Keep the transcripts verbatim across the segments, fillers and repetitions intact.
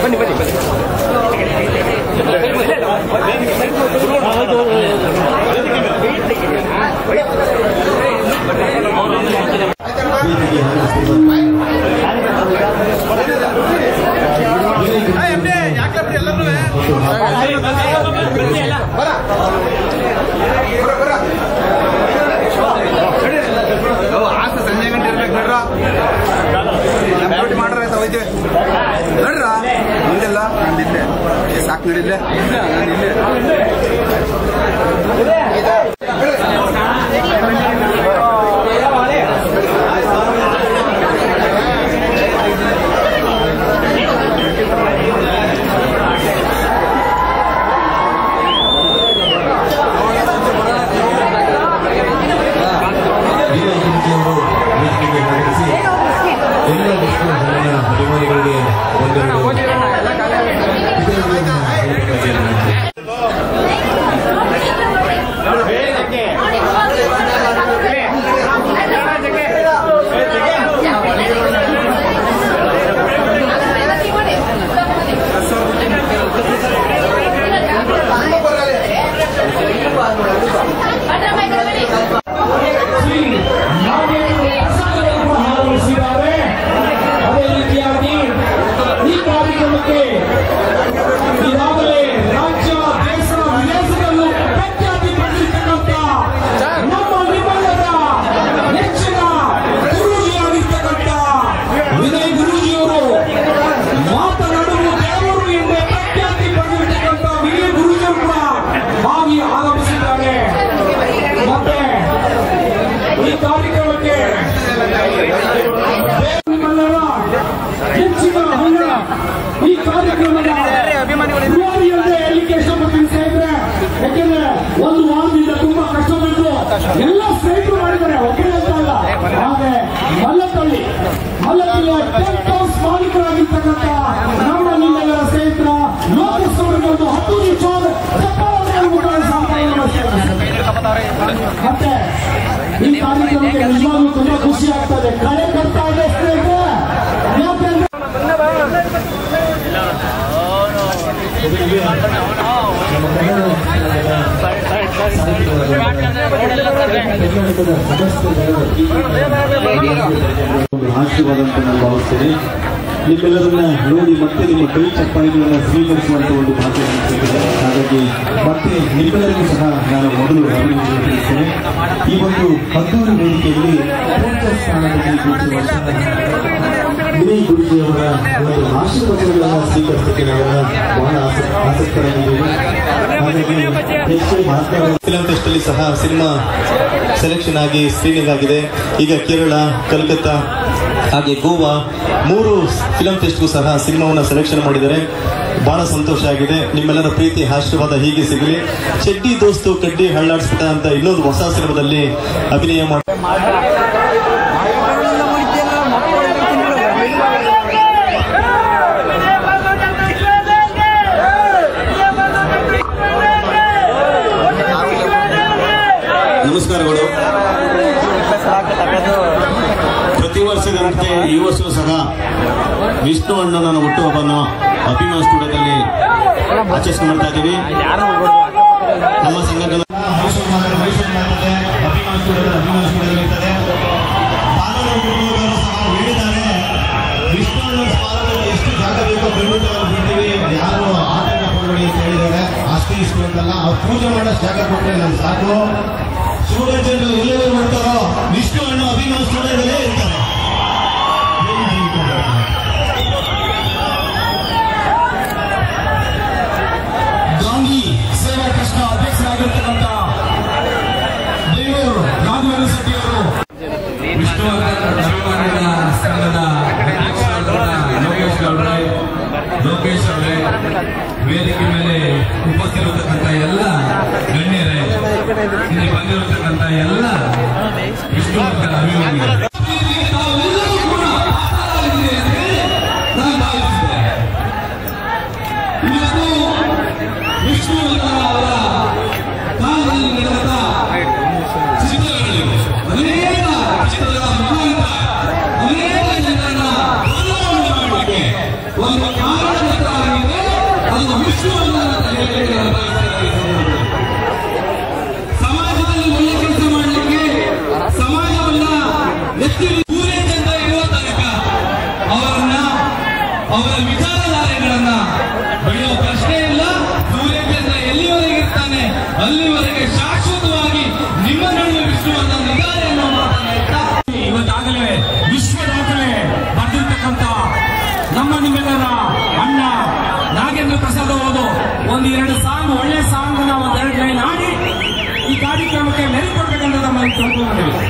ಬನ್ನಿ ಬನ್ನಿ ಬನ್ನಿ ಸಂಜೆ ಗಂಟೆ ಇರ್ಬೇಕು ನೋಡ್ರ ಮಾಡ್ರ ಆಯ್ತಾ ಹೋಯ್ತೀವಿ ನೋಡ್ರ ಮುಂದೆಲ್ಲ ನಂದಿಲ್ಲೇ ಸಾಕು ನಡಿಲ್ಲೇ ಎಲ್ಲ ವಿಷ್ಣುವರ್ಧನ ಅಭಿಮಾನಿಗಳಿಗೆ ಒಂದೆರಡು ಈ ಕಾರ್ಯಕ್ರಮದ ಯಾಕೆಂದ್ರೆ ಒಂದು ವಾರದಿಂದ ತುಂಬಾ ಕಷ್ಟ ಬಿಟ್ಟು ಎಲ್ಲ ಸ್ನೇಹಿತರು ಮಾಡಿದ್ದಾರೆ, ಒಬ್ಬರೇ ಅಂತ ಅಲ್ಲ. ಆದ್ರೆ ಮಲ್ಲಪಳ್ಳಿ ಮಲ್ಲಪಳ್ಳಿಯ ಟೆಂಟ್ ಹೌಸ್ ಮಾಲೀಕರಾಗಿರ್ತಕ್ಕಂಥ ನಮ್ಮ ನಿಮ್ಮೆಲ್ಲರ ಸ್ನೇಹಿತರ ಲೋಕೇಶ್ ಅವರಿಗೆ ಒಂದು ಹತ್ತು ನಿಮಿಷ ಮತ್ತೆ ಈ ಕಾರ್ಯಕ್ರಮಕ್ಕೆ ನಿಜವಾಗ್ಲೂ ತುಂಬಾ ಖುಷಿ ಆಗ್ತದೆ. ಕಳೆ ಕಟ್ತಾ ಇದೆ ಸ್ನೇಹಿತರೆ. ಆಶೀರ್ವಾದ ಅಂತ ನಾನು ಭಾವಿಸ್ತೇನೆ. ನಿಮ್ಮೆಲ್ಲರನ್ನ ನೋಡಿ ಮತ್ತೆ ನಿಮ್ಮ ಕೈ ಚಪ್ಪಾಳಿಗಳನ್ನು ಸ್ವೀಕರಿಸುವಂತ ಒಂದು ಭಾಗ್ಯವನ್ನು ಸಿಕ್ಕಿದೆ. ಹಾಗಾಗಿ ಮತ್ತೆ ನಿಮ್ಮೆಲ್ಲರಿಗೂ ಸಹ ನಾನು ಮೊದಲು ಅಭಿನಂದನೆ ತಿಳಿಸ್ತೇನೆ. ಈ ಒಂದು ಹದ್ದೂರು ವೇದಿಕೆಯಲ್ಲಿ ಸ್ಥಾನದಲ್ಲಿ ವಿನಯ್ ಗುರುಜಿಯವರ ಒಂದು ಆಶೀರ್ವಾದಗಳನ್ನು ಸ್ವೀಕರಿಸಲಿಕ್ಕೆ ನಾವೆಲ್ಲ ಬಹಳ ಆಸಕ್ತರಾಗಿದ್ದೇವೆ. ಹಾಗಾಗಿ ಹೆಚ್ಚು ಮಾತನಾಡ ಫಿಲಂ ಫೆಸ್ಟ್ ಅಲ್ಲಿ ಸಹ ಸಿನಿಮಾ ಸೆಲೆಕ್ಷನ್ ಆಗಿ ಸ್ಕ್ರೀನಿಂಗ್ ಆಗಿದೆ. ಈಗ ಕೇರಳ, ಕಲ್ಕತ್ತಾ ಹಾಗೆ ಗೋವಾ ಮೂರು ಫಿಲಂ ಫೆಸ್ಟ್ಗೂ ಸಹ ಸಿನಿಮಾವನ್ನು ಸೆಲೆಕ್ಷನ್ ಮಾಡಿದ್ದಾರೆ. ಬಹಳ ಸಂತೋಷ ಆಗಿದೆ. ನಿಮ್ಮೆಲ್ಲರ ಪ್ರೀತಿ ಆಶೀರ್ವಾದ ಹೀಗೆ ಸಿಗಲಿ. ಚಡ್ಡಿ ದೋಸ್ತು ಕಡ್ಡಿ ಹಳ್ಳಾಡಿಸ್ಬಿಟ್ಟ ಅಂತ ಇನ್ನೊಂದು ಹೊಸ ಸಿನಿಮಾದಲ್ಲಿ ಅಭಿನಯ ಮಾಡಿ ನಮಸ್ಕಾರಗಳು. ಪ್ರತಿ ವರ್ಷದಂತೆ ಈ ವರ್ಷವೂ ಸಹ ವಿಷ್ಣು ಅಣ್ಣನ ಹುಟ್ಟುಹಬ್ಬವನ್ನು ಅಭಿಮಾನ್ ಸ್ಟುಡಿಯೋದಲ್ಲಿ ಆಚರಿಸಿ ಮಾಡ್ತಾ ಇದ್ದೀವಿ. ನಮ್ಮ ಸಂಘಟನೆ ಅಭಿಮಾನ್ ಸ್ಟುಡಿಯೋದಲ್ಲಿ ಅಭಿಮಾನ್ ಸ್ಟುಡಿಯೋದಲ್ಲಿ ಇರ್ತದೆ. ಹೇಳಿದ್ದಾರೆ ವಿಷ್ಣು ಅಣ್ಣನ ಸ್ಮಾರಕದಲ್ಲಿ ಎಷ್ಟು ಜಾಗ ಬೇಕೋ ಬೆಂಗಳೂರಲ್ಲಿ ಬಿಡ್ತೀವಿ, ಯಾರು ಆಟಂಕ ಕೊಡಬೇಡಿ ಅಂತ ಹೇಳಿದ್ದಾರೆ. ಅಷ್ಟೇ ಇಷ್ಟು ಅಂತಲ್ಲ, ಅವ್ರು ಪೂಜೆ ಮಾಡೋಷ್ಟು ಜಾಗ ಕೊಟ್ಟರೆ ನಮ್ಗೆ ಸಾಕು. ಸ್ಟೂಡೆಂಟ್ ಜನರು ಎಲ್ಲೆಲ್ಲಿ ಮಾಡ್ತಾರೋ ವಿಷ್ಣು ಅಣ್ಣ ಅಭಿಮಾನ್ ಸ್ಟುಡಿಯೋದಲ್ಲೇ ಇರ್ತಾರೆ. ಗಾಂಧಿ ಸೇವಾ ಟ್ರಸ್ಟ್ ಅಧ್ಯಕ್ಷರಾಗಿರ್ತಕ್ಕಂಥ ಬೆಂಗಳೂರು ರಾಘವೇಂದ್ರ ಶೆಟ್ಟಿ ಅವರು, ವಿಷ್ಣುವರ್ಧನ ಸಂಘದ ಲೋಕೇಶ್ ಅವರೇ ಲೋಕೇಶ್ ಅವರೇ ವೇದಿಕೆ ಮೇಲೆ ಉಪಸ್ಥಿತಿರತಕ್ಕಂಥ ಎಲ್ಲ ಗಣ್ಯರೇ, ಇಲ್ಲಿ ಬಂದಿರತಕ್ಕಂಥ ಎಲ್ಲ ವಿಷ್ಣುವರ್ಧನ ಅಭಿಮಾನಿಗಳು, ವಿಷ್ಣುವರ್ಧನ ಅವರ ಕಾಲದಲ್ಲಿ ನಡೆದ ಚಿತ್ರಗಳಿವೆ. ಅನೇಕ ಚಿತ್ರಗಳ ಮುಖಾಂತರ ಅನೇಕ ಜನರನ್ನ ಬದಲಾವಣೆ ಮಾಡಲಿಕ್ಕೆ ಒಂದು ಕಾರಣಕರ್ತರಾಗಿ ವಿಷ್ಣುವರ್ಧನ್ ಇದ್ದಾರೆ ಅನ್ನೋ ಮಾತನ್ನ ಹೇಳ್ತಾ ಇವತ್ತಾಗಲೇ ವಿಶ್ವ ದಾಖಲೆ ಬರೆದಿರ್ತಕ್ಕಂಥ ನಮ್ಮ ನಿಮ್ಮೆಲ್ಲರ ಅಣ್ಣ ನಾಗೇಂದ್ರ ಪ್ರಸಾದ್ ಅವರು ಒಂದು ಎರಡು ಸಾಂಗ್ ಒಳ್ಳೆ ಸಾಂಗ್ ನಾವು ಒಂದೆರಡು ಲೈನ್ ಆಡಿ ಈ ಕಾರ್ಯಕ್ರಮಕ್ಕೆ ಮೆರುಕೊಡ್ಬೇಕಂತ ನಮ್ಮಲ್ಲಿ ತಿಳ್ಕೊಂಡಿದ್ದೀವಿ.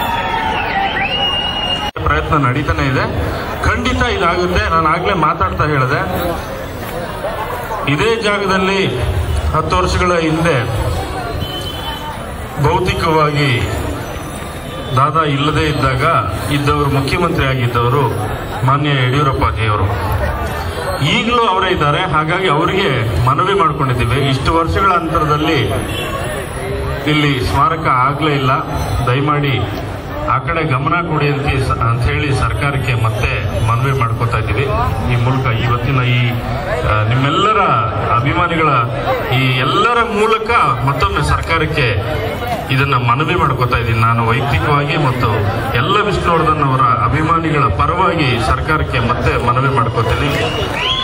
ಪ್ರಯತ್ನ ನಡೀತಾನೆ ಇದೆ. ಖಂಡಿತ ಇದಾಗುತ್ತೆ. ನಾನು ಆಗ್ಲೇ ಮಾತಾಡ್ತಾ ಹೇಳಿದೆ, ಇದೇ ಜಾಗದಲ್ಲಿ ಹತ್ತು ವರ್ಷಗಳ ಹಿಂದೆ ಭೌತಿಕವಾಗಿ ದಾದಾ ಇಲ್ಲದೇ ಇದ್ದಾಗ ಇದ್ದವರು ಮುಖ್ಯಮಂತ್ರಿ ಆಗಿದ್ದವರು ಮಾನ್ಯ ಯಡಿಯೂರಪ್ಪಾಜಿಯವರು. ಈಗಲೂ ಅವರೇ ಇದ್ದಾರೆ. ಹಾಗಾಗಿ ಅವರಿಗೆ ಮನವಿ ಮಾಡ್ಕೊಂಡಿದ್ದೀವಿ, ಇಷ್ಟು ವರ್ಷಗಳ ಅಂತರದಲ್ಲಿ ಇಲ್ಲಿ ಸ್ಮಾರಕ ಆಗಲೇ ಇಲ್ಲ, ದಯಮಾಡಿ ಆ ಕಡೆ ಗಮನ ಕೊಡಿ ಅಂತ ಅಂತ ಹೇಳಿ ಸರ್ಕಾರಕ್ಕೆ ಮತ್ತೆ ಮನವಿ ಮಾಡ್ಕೋತಾ ಇದ್ದೀವಿ. ಈ ಮೂಲಕ ಇವತ್ತಿನ ಈ ನಿಮ್ಮೆಲ್ಲರ ಅಭಿಮಾನಿಗಳ ಈ ಎಲ್ಲರ ಮೂಲಕ ಮತ್ತೊಮ್ಮೆ ಸರ್ಕಾರಕ್ಕೆ ಇದನ್ನ ಮನವಿ ಮಾಡ್ಕೋತಾ ಇದ್ದೀನಿ. ನಾನು ವೈಯಕ್ತಿಕವಾಗಿ ಮತ್ತು ಎಲ್ಲ ವಿಷ್ಣುವರ್ಧನ್ ಅವರ ಅಭಿಮಾನಿಗಳ ಪರವಾಗಿ ಸರ್ಕಾರಕ್ಕೆ ಮತ್ತೆ ಮನವಿ ಮಾಡ್ಕೋತೀನಿ.